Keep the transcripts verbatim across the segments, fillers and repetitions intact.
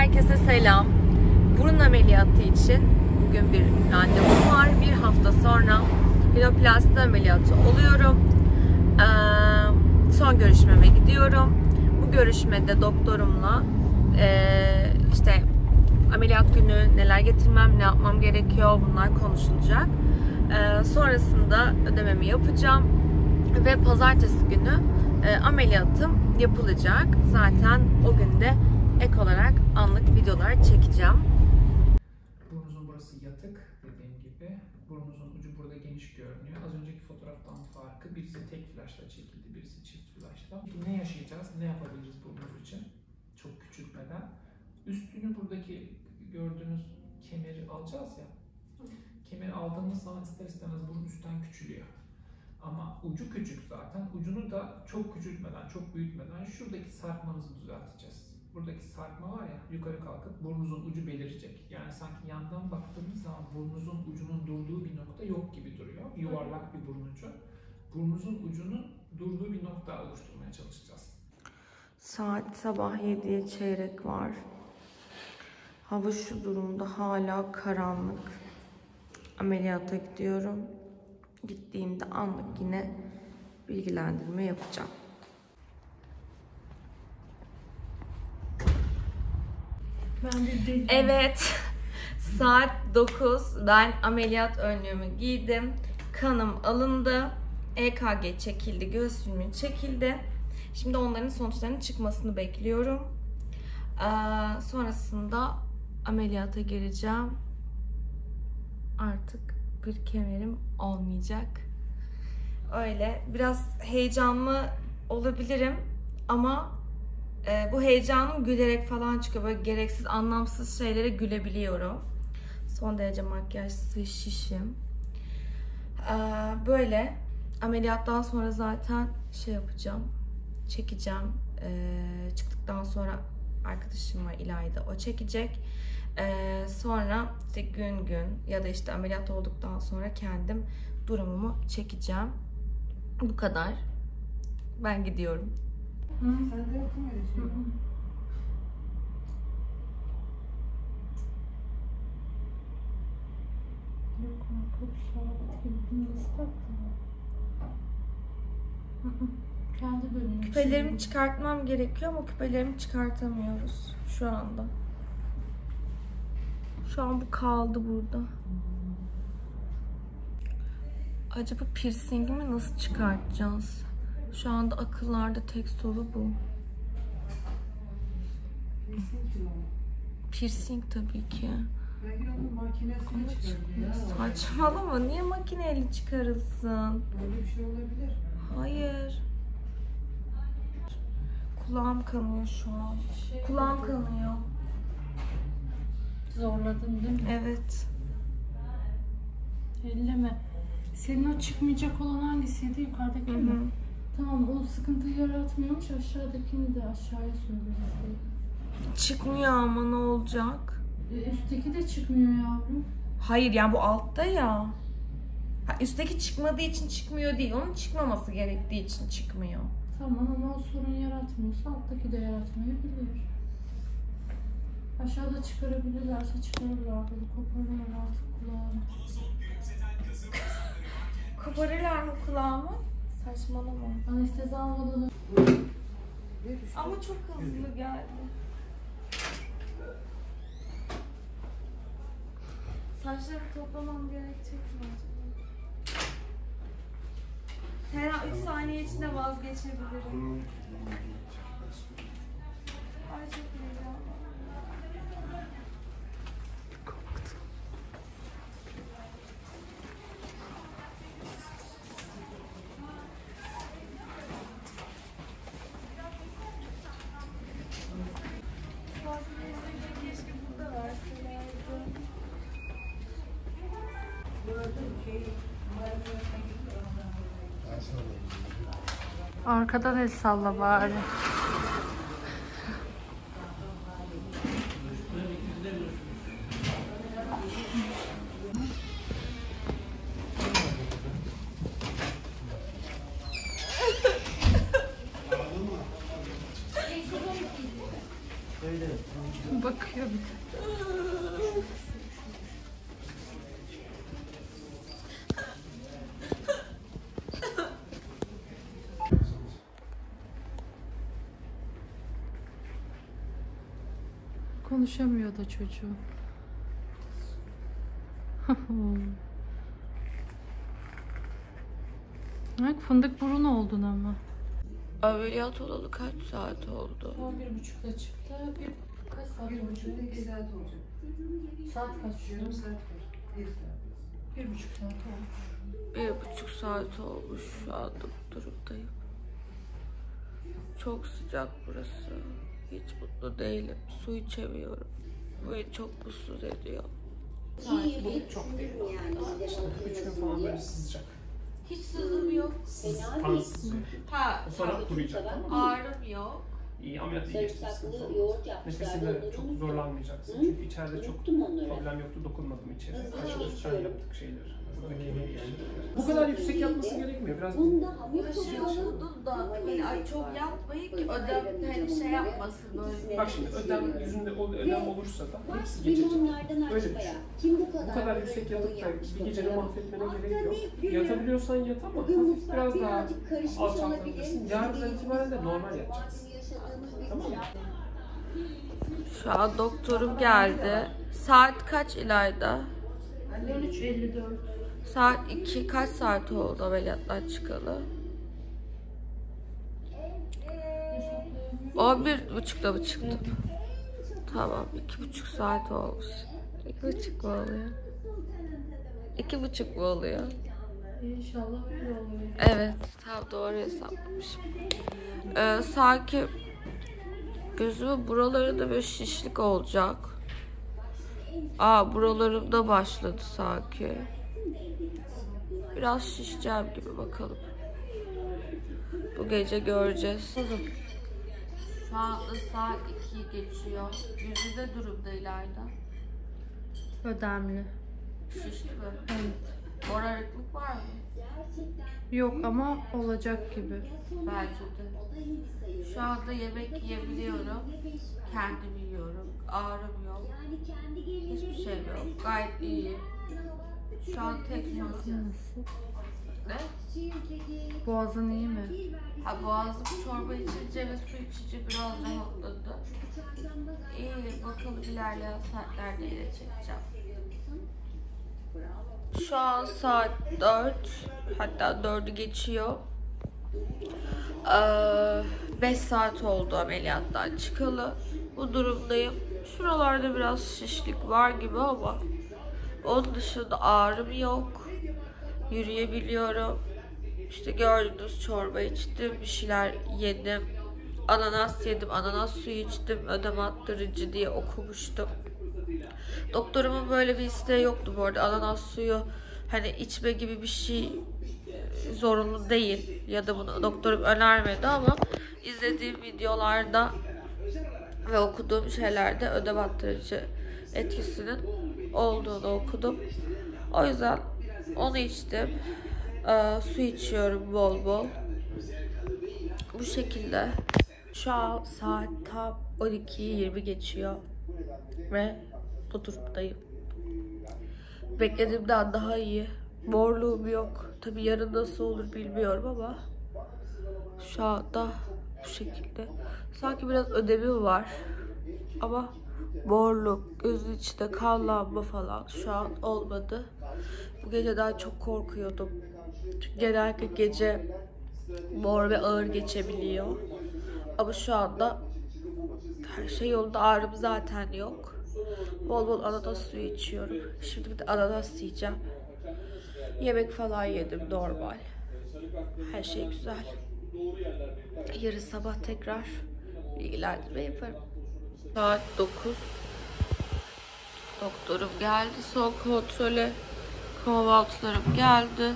Herkese selam. Burun ameliyatı için bugün bir randevum var. Bir hafta sonra rinoplasti ameliyatı oluyorum. Ee, son görüşmeme gidiyorum. Bu görüşmede doktorumla e, işte ameliyat günü neler getirmem, ne yapmam gerekiyor, bunlar konuşulacak. Ee, sonrasında ödememi yapacağım ve pazartesi günü e, ameliyatım yapılacak. Zaten o günde ek olarak anlık videolar çekeceğim. Burnunuzun burası yatık dediğim gibi. Burnunuzun ucu burada geniş görünüyor. Az önceki fotoğraftan farkı birisi tek flaşla çekildi, birisi çift flaşla. Ne yaşayacağız, ne yapabiliriz burnunuz için? Çok küçültmeden. Üstünü buradaki gördüğünüz kemeri alacağız ya. Kemeri aldığımız zaman ister istemez burun üstten küçülüyor. Ama ucu küçük zaten. Ucunu da çok küçültmeden, çok büyütmeden şuradaki sarkmanızı düzelteceğiz. Buradaki sarkma var ya, yukarı kalkıp burnunuzun ucu belirecek. Yani sanki yandan baktığımız zaman burnunuzun ucunun durduğu bir nokta yok gibi duruyor. Yuvarlak bir burun ucu. Burnunuzun ucunun durduğu bir nokta oluşturmaya çalışacağız. Saat sabah yediye çeyrek var. Hava şu durumda, hala karanlık. Ameliyata gidiyorum. Gittiğimde anlık yine bilgilendirme yapacağım. Ben bir deliyim. Evet, saat dokuz. Ben ameliyat önlüğümü giydim. Kanım alındı. E K G çekildi, göğüs filmi çekildi. Şimdi onların sonuçlarının çıkmasını bekliyorum. Ee, sonrasında ameliyata gireceğim. Artık bir kemerim olmayacak. Öyle biraz heyecanlı olabilirim ama e, bu heyecanım gülerek falan çıkıyor. Böyle gereksiz, anlamsız şeylere gülebiliyorum. Son derece makyajsız, şişim. Ee, böyle ameliyattan sonra zaten şey yapacağım, çekeceğim. Ee, çıktıktan sonra arkadaşım var, İlayda, o çekecek. Ee, sonra işte gün gün ya da işte ameliyat olduktan sonra kendim durumumu çekeceğim. Bu kadar. Ben gidiyorum. Hı? Sen de yapın öyle şey. Hı hı. Yok artık saat gibi nasıl taktın? Kendi bölümünü. Küpelerimi çıkartmam gerekiyor ama küpelerimi çıkartamıyoruz şu anda. Şu an bu kaldı burada. Acaba piercingimi nasıl çıkartacağız? Şu anda akıllarda tek soru bu. Piercing tabii ki. Belki onun makinesini çıkartıyor. Saçmalama, niye makineyle çıkarılsın? Öyle bir şey olabilir. Hayır. Kulağım kanıyor şu an. Kulağım kanıyor. Zorladın değil mi? Evet. Elleme. Senin o çıkmayacak olan hangisiydi? Yukarıdaki Hı mi? hı. Tamam, o sıkıntı yaratmıyormuş. Aşağıdakini de aşağıya söyleriz. Çıkmıyor ama ne olacak? E, üstteki de çıkmıyor yavrum. Hayır, yani bu altta ya. Ha, üstteki çıkmadığı için çıkmıyor değil. Onun çıkmaması gerektiği için çıkmıyor. Tamam ama o sorun yaratmıyorsa alttaki de yaratmayabilir. Aşağıda çıkarabilirlerse çıkarırlar. Böyle koparırlar artık kulağını. Koparırlar mı kulağımı? Saçmalama. Anestezi almadan Ama çok hızlı geldi. Saçlarımı toplamam gerekecek mi acaba? Her an üç saniye içinde vazgeçebilirim. Ay çok heyecanlı. Keşke burada verselerdi. arkadan el salla bari. Bakıyor bir de. Konuşamıyor da çocuğu. Bak fındık burun oldun ama. Ameliyat olalı kaç saat oldu? on bir buçukta çıktı. Bir kaç saat Bir buçuk olacak? iki saat olacak. Saat kaç şu Yarım an? saat var. Bir saat. Bir buçuk saat olmuş. Bir buçuk saat olmuş, şu anda bu durumdayım. Çok sıcak burası. Hiç mutlu değilim. Su içemiyorum. Bu beni çok mutsuz ediyor. Bulut çok değil. İşte üç gün falan böyle sızacak. Hiç sızım yok. Kan sızıyor. Ha, O sonra kuruyacak, tamam mı? ağrım yok. İyi, ameliyatı iyi geçti, sıkıntı olmaz. Nefesinde çok zorlanmayacaksın. Çünkü içeride çok problem yoktu, dokunmadım içeri. Kaç üstten yaptık şeyleri. Bu kadar yüksek yapması gerekmiyor. Biraz Okudum da hani ay çok yapmayın ki ödem hani şey yapmasın böyle. bak şimdi ödem yüzünde o ödem olursa da hepsi geçecek. Öyle düşün. Bu kadar yüksek yatıp da bir gecede mahvetmene gerek yok. Yatabiliyorsan yat ama hafif biraz daha alçaltabilirsin. Yarından itibaren de normal yatacaksın. Tamam mı? Şu an doktorum geldi. Saat kaç İlayda? on üç elli dört. Saat iki. Kaç saat oldu ameliyattan çıkalı? on bir buçukta mı çıktım? Tamam. iki buçuk saat olmuş. iki buçuk mu oluyor? iki buçuk mu oluyor? İnşallah öyle oluyor. Evet. Tam doğru hesaplamışım. Ee, sanki gözümün buralarında böyle şişlik olacak. Aa, buralarımda başladı sanki. Biraz şişeceğim gibi, bakalım. Bu gece göreceğiz. Şu anda saat ikiyi geçiyor. Yüzü de durumda İlayda. Ödemli. Şişti mi? Evet. Morarıklık var mı? Yok ama olacak gibi. Bence de. Şu anda yemek yiyebiliyorum. Kendim yiyorum. Ağrım yok. Hiçbir şey yok. Gayet iyiyim. Şu an tek sorun. Nasıl? Ne? Boğazın iyi mi? Ha, boğazım çorba içince ve su içince biraz rahatladı. İyi, bakalım ilerleyen saatlerde yine çekeceğim. Şu an saat dört, hatta dördü geçiyor. Ee, beş saat oldu ameliyattan çıkalı. Bu durumdayım. Şuralarda biraz şişlik var gibi ama onun dışında ağrım yok. Yürüyebiliyorum. İşte gördünüz, çorba içtim, bir şeyler yedim. Ananas yedim, ananas suyu içtim. Ödem attırıcı diye okumuştum. Doktorumun böyle bir isteği yoktu bu arada. Ananas suyu hani içme gibi bir şey zorunlu değil. Ya da bunu doktorum önermedi ama izlediğim videolarda ve okuduğum şeylerde ödem attırıcı etkisinin olduğunu okudum. O yüzden onu içtim. Ee, su içiyorum bol bol. Bu şekilde. Şu an saat tam on ikiyi yirmi geçiyor. Ve bu durumdayım. Beklediğimden daha iyi. Morluğum yok. Tabii yarın nasıl olur bilmiyorum ama şu anda bu şekilde. Sanki biraz ödemim var. Ama morluk, gözün içinde kanlanma falan şu an olmadı. Bu geceden çok korkuyordum. Çünkü genellikle gece mor ve ağır geçebiliyor. Ama şu anda her şey yolunda, ağrım zaten yok. Bol bol ananas suyu içiyorum. Şimdi bir de ananas yiyeceğim. Yemek falan yedim normal. Her şey güzel. Yarın sabah tekrar bilgilendirme yaparım. Saat dokuz. Doktorum geldi. Son kontrole. Kahvaltılarım geldi.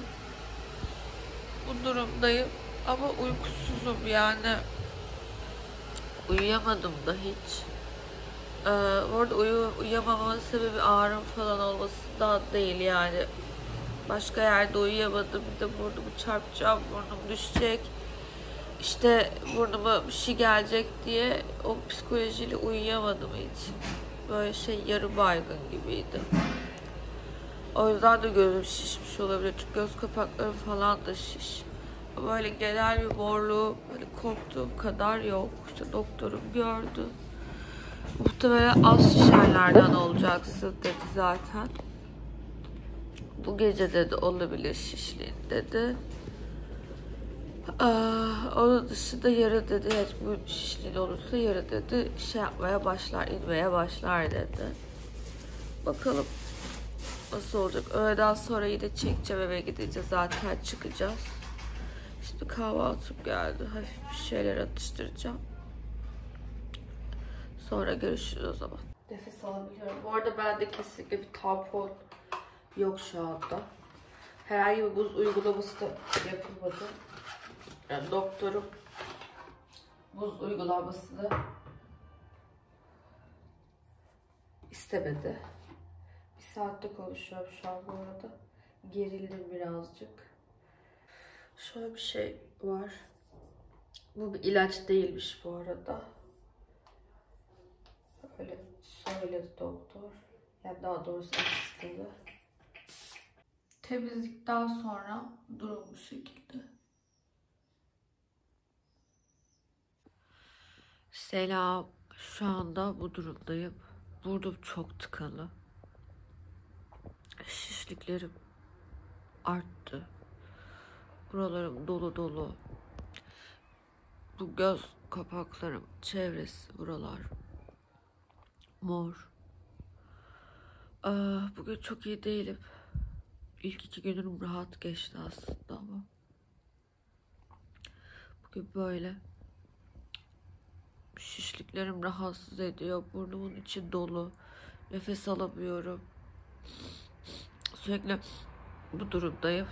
Bu durumdayım. Ama uykusuzum yani. Uyuyamadım da hiç. Ee, orada uyu, uyuyamamamın sebebi ağrım falan olmasından değil yani. Başka yerde uyuyamadım. Bir de burnumu çarpacağım. Burnum düşecek. işte burnuma bir şey gelecek diye o psikolojiyle uyuyamadım hiç. Böyle şey yarı baygın gibiydi. O yüzden de gözüm şişmiş olabilir. Çünkü göz kapakları falan da şiş. Böyle genel bir morluğu böyle korktuğum kadar yok. İşte doktorum gördü. Muhtemelen az şişerlerden olacaksın dedi zaten. Bu gece dedi olabilir şişliğin dedi. Ee, onun dışında yarın dedi, hiç bu şişliğin olursa yarın dedi şey yapmaya başlar, inmeye başlar dedi. Bakalım nasıl olacak. Öğleden sonra yine çekeceğim, eve gideceğiz zaten, çıkacağız. Şimdi kahvaltım geldi, hafif bir şeyler atıştıracağım. Sonra görüşürüz o zaman. Nefes alabiliyorum. Bu arada bende kesinlikle bir tampon yok şu anda. Herhangi bir buz uygulaması da yapılmadı. Yani doktorum buz uygulamasını istemedi. Bir saatte konuşuyorum şu an bu arada. Gerildim birazcık. Şöyle bir şey var. Bu bir ilaç değilmiş bu arada. Öyle söyledi doktor. Yani daha doğrusu asistanı. Temizlikten sonra durum bu şekilde. Selam. Şu anda bu durumdayım. Burnum çok tıkalı. Şişliklerim arttı. Buralarım dolu dolu. Bu göz kapaklarım, çevresi, buralar mor. Ee, bugün çok iyi değilim. İlk iki günüm rahat geçti aslında ama bugün böyle. Şişliklerim rahatsız ediyor. Burnumun içi dolu. Nefes alamıyorum. Sürekli bu durumdayım.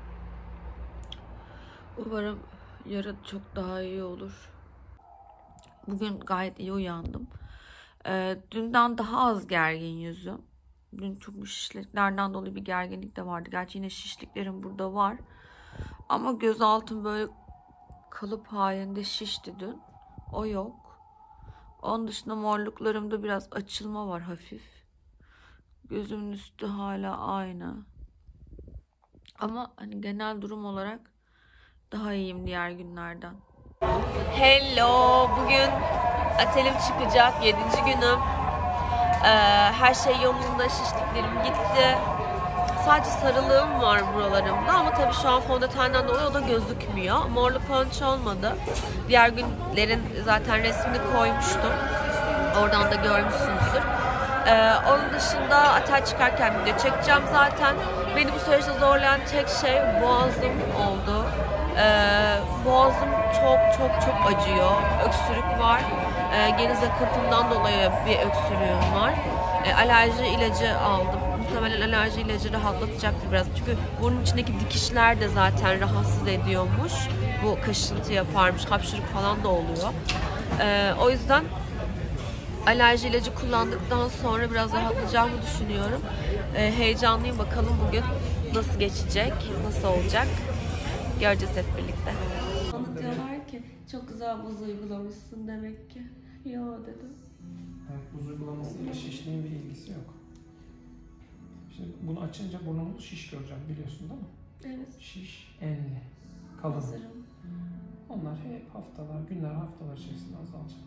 Umarım yarın çok daha iyi olur. Bugün gayet iyi uyandım. Ee, dünden daha az gergin yüzüm. Dün çok şişliklerden dolayı bir gerginlik de vardı. Gerçi yine şişliklerim burada var. Ama göz altım böyle kalıp halinde şişti dün. O yok. Onun dışında morluklarımda biraz açılma var hafif. Gözümün üstü hala aynı. Ama hani genel durum olarak daha iyiyim diğer günlerden. Hello, bugün atelim çıkacak, yedinci günüm. Ee, her şey yolunda, şişliklerim gitti. Sadece sarılığım var buralarımda ama tabii şu an fondötenden dolayı o da gözükmüyor. Morluk falan hiç olmadı. Diğer günlerin zaten resmini koymuştum. Oradan da görmüşsünüzdür. Ee, onun dışında atel çıkarken video çekeceğim zaten. Beni bu süreçte zorlayan tek şey boğazım oldu. Ee, boğazım çok çok çok acıyor. Öksürük var. Ee, geniz akıntımdan dolayı bir öksürüğüm var. Ee, alerji ilacı aldım. Muhtemelen alerji ilacı rahatlatacaktır biraz. Çünkü burnun içindeki dikişler de zaten rahatsız ediyormuş. Bu kaşıntı yaparmış. Hapşırık falan da oluyor. Ee, o yüzden alerji ilacı kullandıktan sonra biraz rahatlayacağımı düşünüyorum. Ee, heyecanlıyım, bakalım bugün nasıl geçecek, nasıl olacak. Göreceğiz hep birlikte. Bana diyorlar ki çok güzel buz uygulamışsın demek ki. Yo dedim. Evet, buz uygulamasıyla şişliğin bir ilgisi yok. Şimdi bunu açınca burnunu şiş göreceğim, biliyorsun değil mi? Evet. Şiş, enli, kalın. Hazırım. Onlar hep haftalar, günler, haftalar içerisinde azalacak.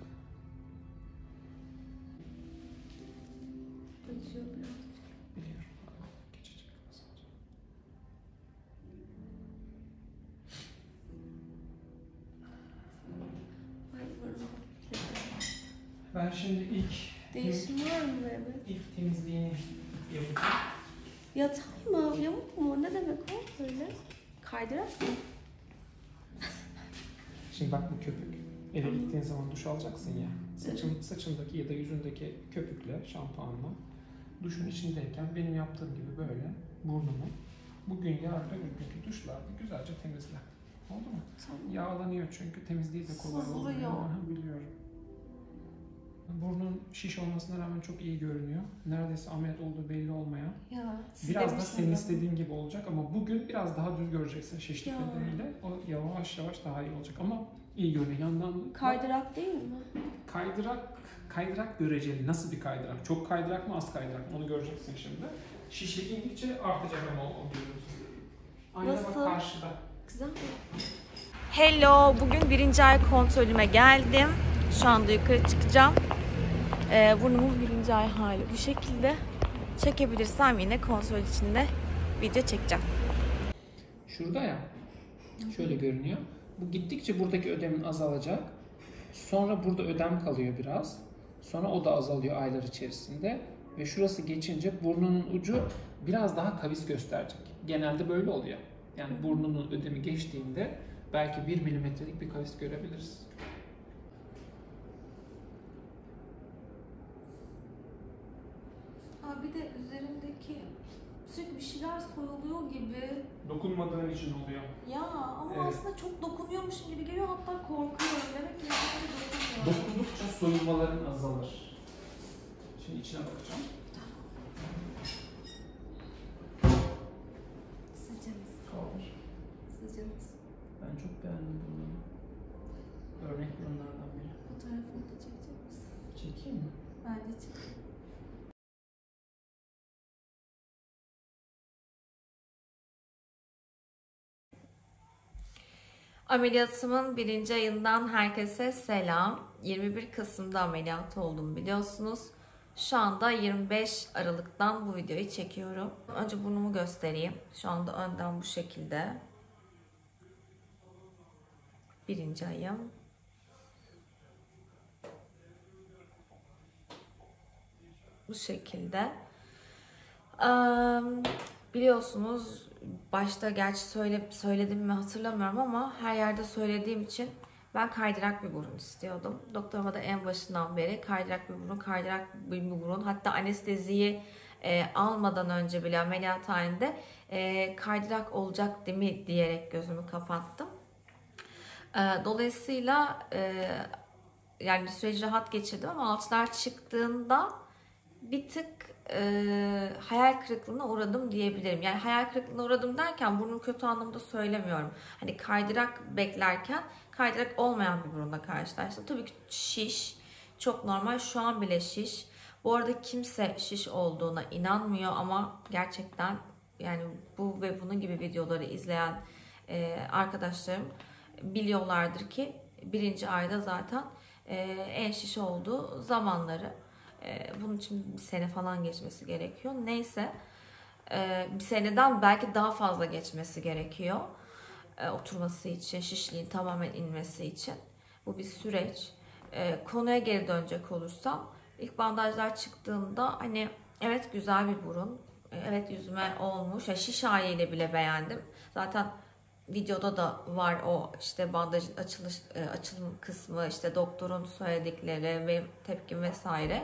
Acıyor biraz. Biliyorum. Geçecek, azalacak. Ben şimdi ilk Değişim var mı Mehmet? ilk temizliğini yapacağım. Yatay mı? Yamuk mu? Ne demek o böyle? Kaydırak mı? Şimdi bak bu köpük. Eve gittiğin zaman duş alacaksın ya. Saçın, evet. Saçındaki ya da yüzündeki köpükle, şampuanla duşun içindeyken benim yaptığım gibi böyle burnumu bugün yarın öbür günkü duşlarda güzelce temizle. Oldu mu? Tamam. Yağlanıyor çünkü temizliği de kolay olmuyor. Biliyorum. Burnun şiş olmasına rağmen çok iyi görünüyor. Neredeyse ameliyat olduğu belli olmayan. Ya, biraz da senin istediğin gibi olacak ama bugün biraz daha düz göreceksin şişlik nedeniyle. O yavaş yavaş daha iyi olacak ama İyi görünüyor. Yandan Kaydırak değil mi? kaydırak, kaydırak göreceli. Nasıl bir kaydırak? Çok kaydırak mı, az kaydırak mı? Onu göreceksin şimdi. Şişlik indikçe artacak ama o görüyorsun. Ayna bak Nasıl? karşıda. Güzel mi? Hello, bugün birinci ay kontrolüme geldim. Şu anda yukarı çıkacağım. Ee, burnumun birinci ay hali bu şekilde. Çekebilirsem yine kontrol içinde video çekeceğim. Şurada ya. Şöyle görünüyor. Bu gittikçe buradaki ödemin azalacak. Sonra burada ödem kalıyor biraz. Sonra o da azalıyor aylar içerisinde. Ve şurası geçince burnunun ucu biraz daha kavis gösterecek. Genelde böyle oluyor. Yani burnunun ödemi geçtiğinde belki bir milimetrelik bir kavis görebiliriz. Abi bir de üzerindeki sürekli bir şeyler soyuluyor gibi. Dokunmadığın için oluyor. Ya ama Evet. aslında çok dokunuyormuşum gibi geliyor, hatta korkuyorum. Demek ki dokunuyorum. Dokundukça soyulmaların azalır. Şimdi içine bakacağım. Sıcağız. Kaldır. Sıcağız. Ben çok beğendim bunu. Örnek burunlardan biri. Fotoğrafını da çekecek misin? Çekeyim mi? Bence çek. Ameliyatımın birinci ayından herkese selam. yirmi bir Kasım'da ameliyat oldum biliyorsunuz. Şu anda yirmi beş Aralık'tan bu videoyu çekiyorum. Önce burnumu göstereyim. Şu anda önden bu şekilde. Birinci ayım. Bu şekilde. Ee, biliyorsunuz başta gerçi söyle, söyledim mi hatırlamıyorum ama her yerde söylediğim için ben kaydırak bir burun istiyordum. Doktoruma da en başından beri kaydırak bir burun, kaydırak bir burun, hatta anesteziyi e, almadan önce bile ameliyathanede e, kaydırak olacak değil mi diyerek gözümü kapattım. E, dolayısıyla e, yani bir süreci rahat geçirdim ama alçılar çıktığında bir tık e, hayal kırıklığına uğradım diyebilirim. Yani hayal kırıklığına uğradım derken burnum kötü anlamda söylemiyorum. Hani kaydırak beklerken kaydırak olmayan bir burunla karşılaştım. Tabii ki şiş. Çok normal. Şu an bile şiş. Bu arada kimse şiş olduğuna inanmıyor ama gerçekten yani bu ve bunun gibi videoları izleyen e, arkadaşlarım biliyorlardır ki birinci ayda zaten e, en şiş olduğu zamanları. Bunun için bir sene falan geçmesi gerekiyor. Neyse bir seneden belki daha fazla geçmesi gerekiyor. Oturması için, şişliğin tamamen inmesi için. Bu bir süreç. Konuya geri dönecek olursam ilk bandajlar çıktığında hani evet güzel bir burun. Evet yüzüme olmuş. Yani şiş haliyle bile beğendim. Zaten videoda da var o işte bandajın açılış, açılım kısmı, işte doktorun söyledikleri, benim tepkim vesaire.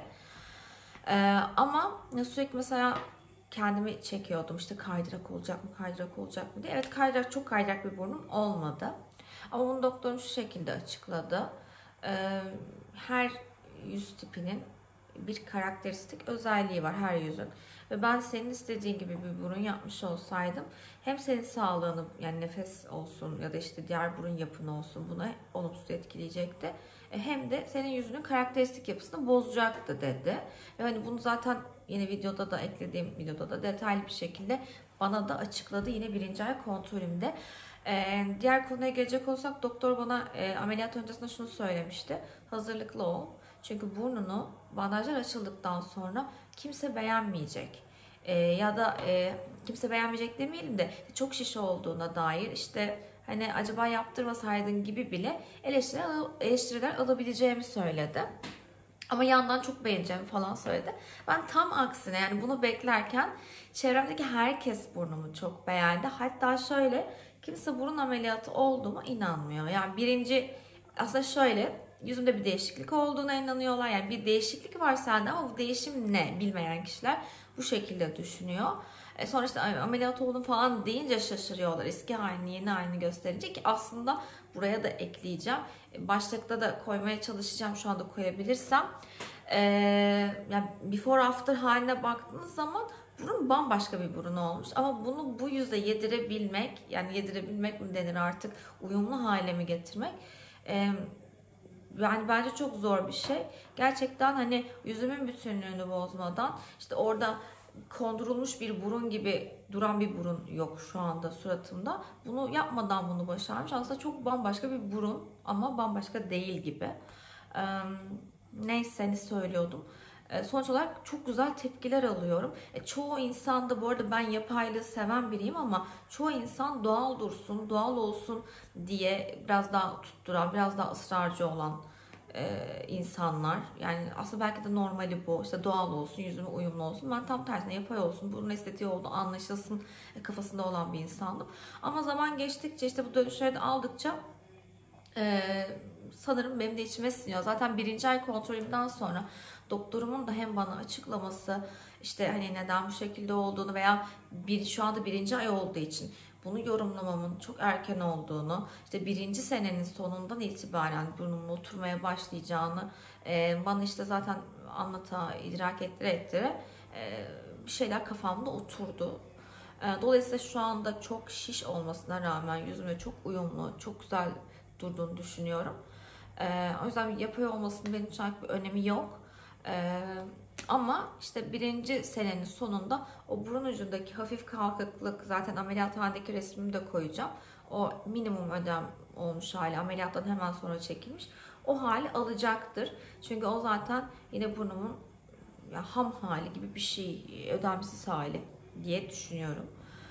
Ee, ama sürekli mesela kendimi çekiyordum işte kaydırak olacak mı kaydırak olacak mı diye. Evet kaydırak, çok kaydırak bir burnum olmadı. Ama bunu doktorum şu şekilde açıkladı. Ee, her yüz tipinin bir karakteristik özelliği var her yüzün. Ve ben senin istediğin gibi bir burun yapmış olsaydım hem senin sağlığını yani nefes olsun ya da işte diğer burun yapın olsun buna olumsuz etkileyecekti. Hem de senin yüzünün karakteristik yapısını bozacaktı dedi. Ve hani bunu zaten yine videoda da eklediğim videoda da detaylı bir şekilde bana da açıkladı yine birinci ay kontrolümde. Ee, diğer konuya gelecek olsak doktor bana e, ameliyat öncesinde şunu söylemişti. Hazırlıklı ol. Çünkü burnunu bandajlar açıldıktan sonra kimse beğenmeyecek. Ee, ya da e, kimse beğenmeyecek demeyelim de çok şiş olduğuna dair işte hani acaba yaptırmasaydın gibi bile eleştiriler, eleştiriler alabileceğimi söyledi. Ama yandan çok beğeneceğimi falan söyledi. Ben tam aksine yani bunu beklerken çevremdeki herkes burnumu çok beğendi. Hatta şöyle kimse burun ameliyatı olduğuma inanmıyor. Yani birinci aslında şöyle yüzümde bir değişiklik olduğuna inanıyorlar. Yani bir değişiklik var sende ama bu değişim ne bilmeyen kişiler bu şekilde düşünüyor. E sonra işte ameliyat oldum falan deyince şaşırıyorlar. Eski halini yeni halini gösterince ki aslında buraya da ekleyeceğim. Başlıkta da koymaya çalışacağım şu anda koyabilirsem. Ee, yani before after haline baktığınız zaman burun bambaşka bir burun olmuş. Ama bunu bu yüzde yedirebilmek yani yedirebilmek mi denir artık uyumlu hale mi getirmek Ee, Yani bence çok zor bir şey. Gerçekten hani yüzümün bütünlüğünü bozmadan, işte orada kondurulmuş bir burun gibi duran bir burun yok şu anda suratımda. Bunu yapmadan bunu başarmış. Aslında çok bambaşka bir burun ama bambaşka değil gibi. Ee, neyse ne söylüyordum. Ee, sonuç olarak çok güzel tepkiler alıyorum. E, çoğu insan da, bu arada ben yapaylığı seven biriyim ama çoğu insan doğal dursun, doğal olsun diye biraz daha tutturan, biraz daha ısrarcı olan e, insanlar. Yani aslında belki de normali bu. İşte doğal olsun, yüzüme uyumlu olsun. Ben tam tersine yapay olsun, burun estetiği olduğu anlaşılsın kafasında olan bir insandım. Ama zaman geçtikçe, işte bu dönüşleri de aldıkça e, sanırım benim de içime siniyor. Zaten birinci ay kontrolümden sonra doktorumun da hem bana açıklaması, işte hani neden bu şekilde olduğunu veya bir, şu anda birinci ay olduğu için bunu yorumlamamın çok erken olduğunu, işte birinci senenin sonundan itibaren burnumun oturmaya başlayacağını e, bana işte zaten anlata, idrak ettire ettire e, bir şeyler kafamda oturdu. E, dolayısıyla şu anda çok şiş olmasına rağmen yüzüme çok uyumlu, çok güzel durduğunu düşünüyorum. E, o yüzden yapay olmasının benim için bir önemi yok. E, Ama işte birinci senenin sonunda o burun ucundaki hafif kalkıklık, zaten ameliyathanedeki resmimi de koyacağım. O minimum ödem olmuş hali, ameliyattan hemen sonra çekilmiş. O hali alacaktır. Çünkü o zaten yine burnumun ya, ham hali gibi bir şey, ödemsiz hali diye düşünüyorum.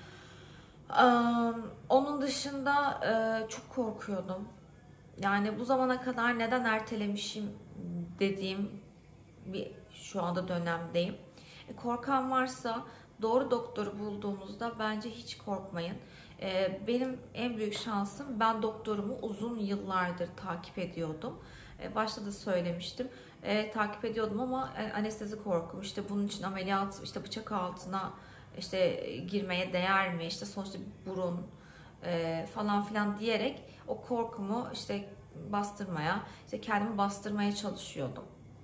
Ee, onun dışında e, çok korkuyordum. Yani bu zamana kadar neden ertelemişim dediğim bir şu anda dönemdeyim. E, korkan varsa doğru doktoru bulduğunuzda bence hiç korkmayın. E, benim en büyük şansım, ben doktorumu uzun yıllardır takip ediyordum. E, başta da söylemiştim. E, takip ediyordum ama e, anestezi korkum, işte bunun için ameliyat, işte bıçak altına işte girmeye değer mi, işte sonuçta burun e, falan filan diyerek o korkumu işte bastırmaya, işte kendimi bastırmaya çalışıyordum.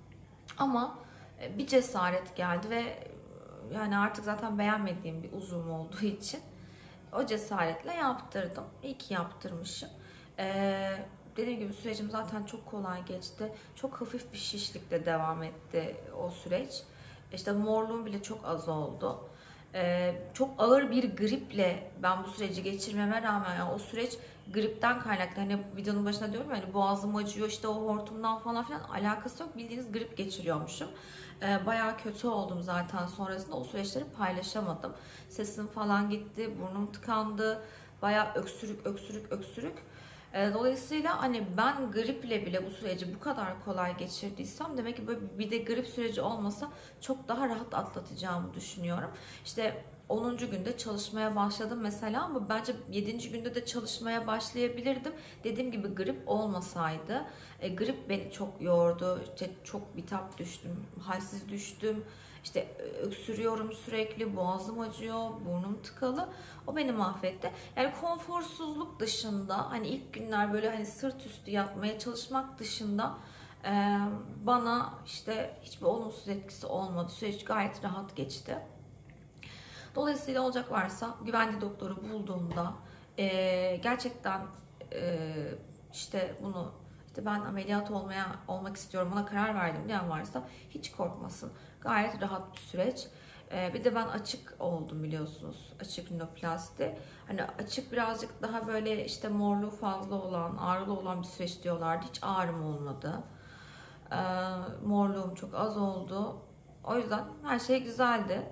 Ama bir cesaret geldi ve yani artık zaten beğenmediğim bir uzvum olduğu için o cesaretle yaptırdım. İyi ki yaptırmışım. Ee, dediğim gibi sürecim zaten çok kolay geçti. Çok hafif bir şişlikle devam etti o süreç. İşte morluğum bile çok az oldu. Ee, çok ağır bir griple ben bu süreci geçirmeme rağmen, yani o süreç gripten kaynaklı. Hani videonun başında diyorum ya, hani boğazım acıyor, işte o hortumdan falan filan, alakası yok. Bildiğiniz grip geçiriyormuşum. Ee, bayağı kötü oldum zaten sonrasında. O süreçleri paylaşamadım. Sesim falan gitti, burnum tıkandı. Bayağı öksürük, öksürük, öksürük. Ee, dolayısıyla hani ben griple bile bu süreci bu kadar kolay geçirdiysem, demek ki böyle bir de grip süreci olmasa çok daha rahat atlatacağımı düşünüyorum. İşte onuncu günde çalışmaya başladım mesela, ama bence yedinci günde de çalışmaya başlayabilirdim. Dediğim gibi grip olmasaydı. E, grip beni çok yordu. İşte çok bitap düştüm, halsiz düştüm. İşte öksürüyorum sürekli, boğazım acıyor, burnum tıkalı. O beni mahvetti. Yani konforsuzluk dışında, hani ilk günler böyle hani sırt üstü yatmaya çalışmak dışında e, bana işte hiçbir olumsuz etkisi olmadı. Süreç gayet rahat geçti. Dolayısıyla olacak varsa güvenli doktoru bulduğunda e, gerçekten e, işte bunu, işte ben ameliyat olmaya olmak istiyorum, buna karar verdim diyen varsa hiç korkmasın. Gayet rahat bir süreç. E, bir de ben açık oldum biliyorsunuz. Açık rinoplasti. Hani açık birazcık daha böyle işte morluğu fazla olan, ağrılı olan bir süreç diyorlardı. Hiç ağrım olmadı. E, morluğum çok az oldu. O yüzden her şey güzeldi.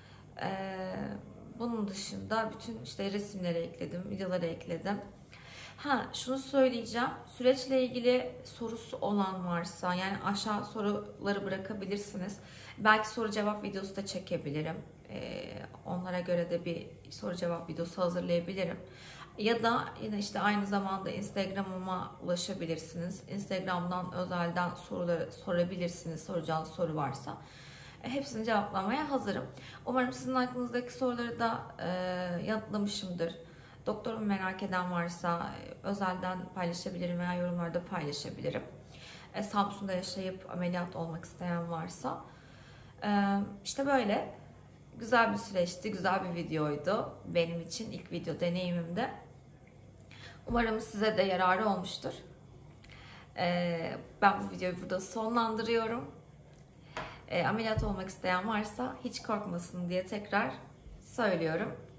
Ee, bunun dışında bütün işte resimleri ekledim, videoları ekledim. Ha, şunu söyleyeceğim. Süreçle ilgili sorusu olan varsa, yani aşağı soruları bırakabilirsiniz. Belki soru cevap videosu da çekebilirim. Ee, onlara göre de bir soru cevap videosu hazırlayabilirim. Ya da yine işte aynı zamanda Instagram'ıma ulaşabilirsiniz. Instagram'dan özelden soruları sorabilirsiniz, soracağınız soru varsa. Hepsini cevaplamaya hazırım. Umarım sizin aklınızdaki soruları da e, yanıtlamışımdır. Doktorumu merak eden varsa e, özelden paylaşabilirim veya yorumlarda paylaşabilirim. E, Samsun'da yaşayıp ameliyat olmak isteyen varsa. E, işte böyle güzel bir süreçti, güzel bir videoydu. Benim için ilk video deneyimimde. Umarım size de yararı olmuştur. Ee, ben bu videoyu burada sonlandırıyorum. Ee, ameliyat olmak isteyen varsa hiç korkmasın diye tekrar söylüyorum.